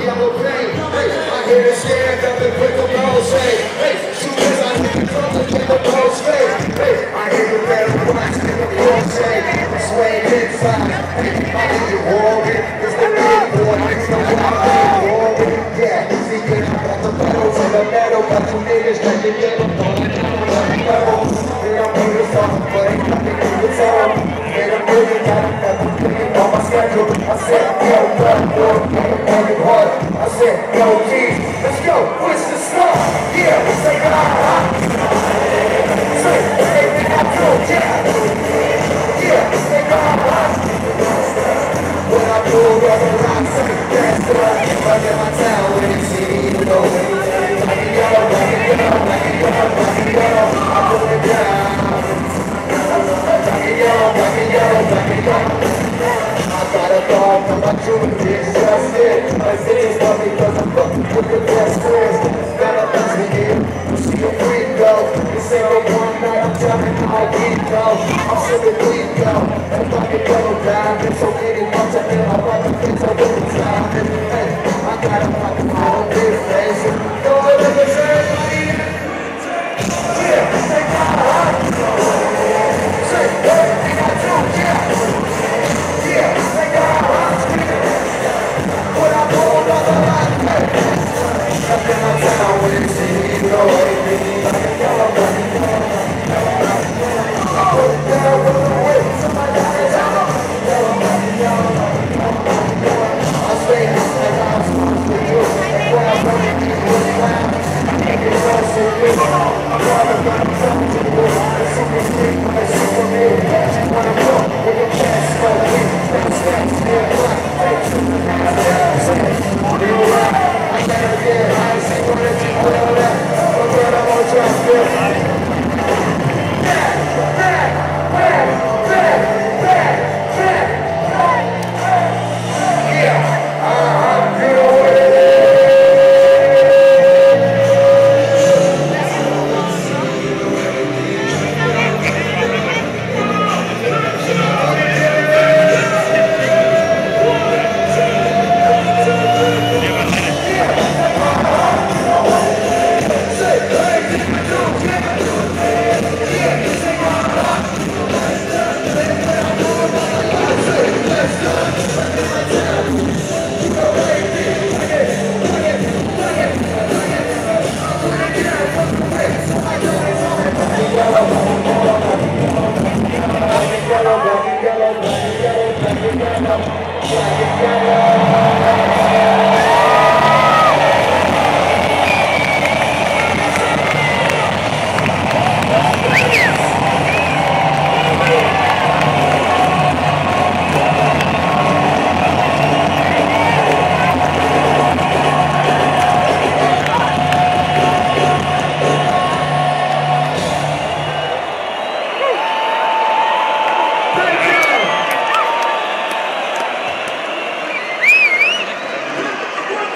yellow paint. Hey, I hear the stand up and put the balls say, hey, soon as I hear the drum, the yellow balls fade. Hey, I hear the red wax, and the boy say, I'm swaying inside. Hey, I hear you warring, it's the big boy, it's the wild warring. Yeah, see, you know, got the pedals and the metal, got two niggas that you get them on the metal. Yeah, I'm moving something, but ain't nothing to the town. And I'm moving out of everything on my schedule. I said, yo, what, boy, I'm hard. I said, yo, G, let's go, push the start. Yeah, say, say, everything I do, yeah. Yeah, say, when I pulled up the rocks, that's the right. I get my town when they see me, you know. Back it up, back it up, back it up, back it up. I put it down. Back it up, back it up, back it up. I got a dog from my junior, just it. My bitches love me cause I'm fucking with the best friends. Got a best in here, you see a freak though. This ain't no one night, I'm jumping all week though. I'm sipping weed though, and if I can go down, it's so many months I feel I'm about to get so good time. Hey, I got a fucking whole big face. Go over the ceremony. Yeah, say God. Say everything I do, yeah. Yeah, say God. When I pulled up the line, up in my town when they see me, you know everything like a yellow bunny. I put it down with the whip, somebody got it out. Yellow bunny, yellow bunny, yellow bunny, yellow bunny. I stay out like I'm supposed to do. That's why I'm running these little clowns. It's all so good. I'm rather than I'm talking to you. It's super sweet, it's super big. She wanna go with your chest, so weak. That's yeah, black, face. Real rap, I gotta get high, see what it's all that. But when I'm on track, yellow,